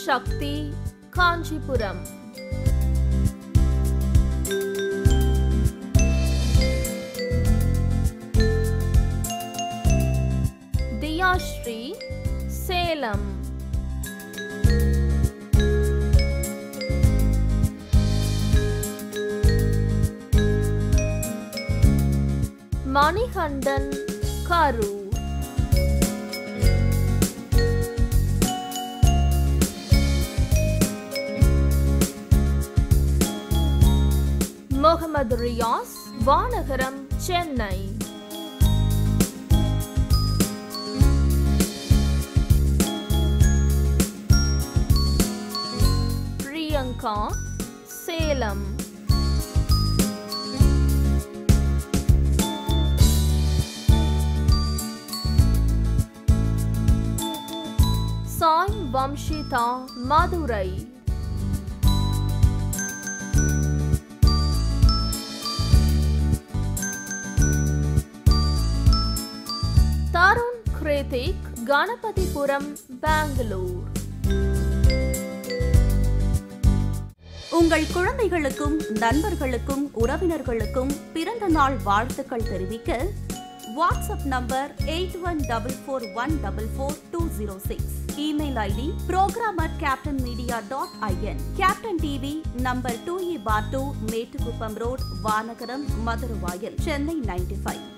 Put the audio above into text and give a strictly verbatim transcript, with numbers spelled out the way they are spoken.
சக்தி, காஞ்சிபுரம். தியாஸ்ரீ, சேலம். மணிகண்டன், கரூர். முகமது ரியாஸ், வானகரம், சென்னை. பிரியங்கா, சேலம். சாய் வம்ஷிதா, மதுரை. தருண் கிருத்திக், கணபதிபுரம், பெங்களூர். உங்கள் குழந்தைகளுக்கும் நண்பர்களுக்கும் உறவினர்களுக்கும் பிறந்த நாள் வாழ்த்துக்கள் தெரிவிக்க WhatsApp number eight one double four one double four two zero six. Email ID program at captain media dot in. Captain TV number two E bar two, Mettukuppam road, Vanagaram, Maduravoyal, Chennai ninety five.